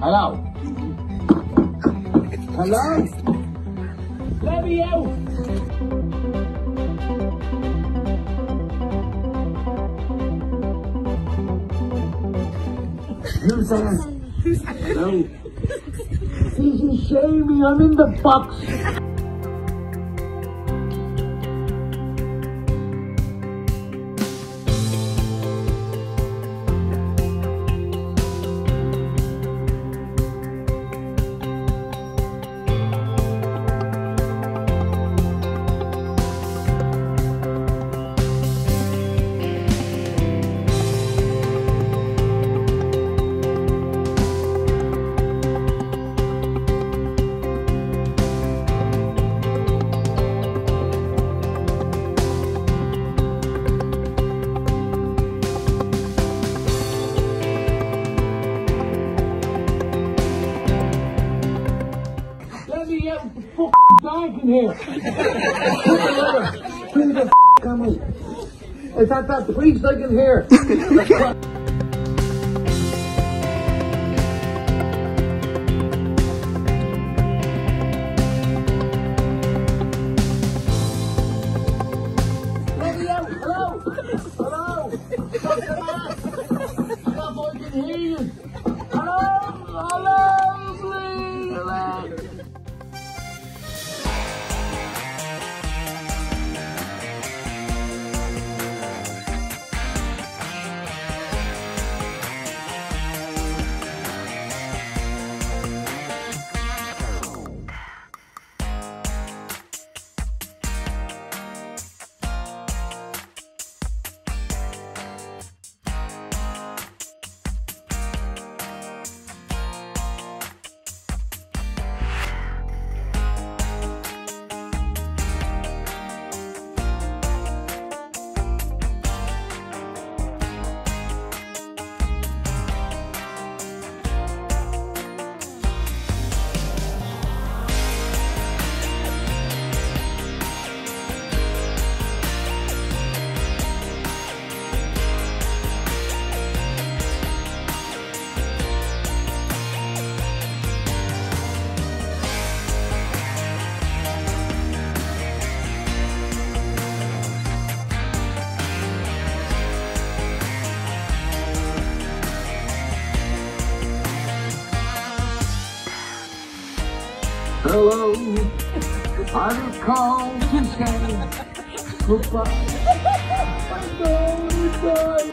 Hello? Hello? Let me out! Who's there? No. Easy, shamey, I'm in the box. In here. Bring the camera. Is that priest I can hear? Let me out. Hello? Hello? Stop the mask. Stop, I can hear you. Hello? Hello? Please, hello? Hello, I'm called to say goodbye. I'm going to die.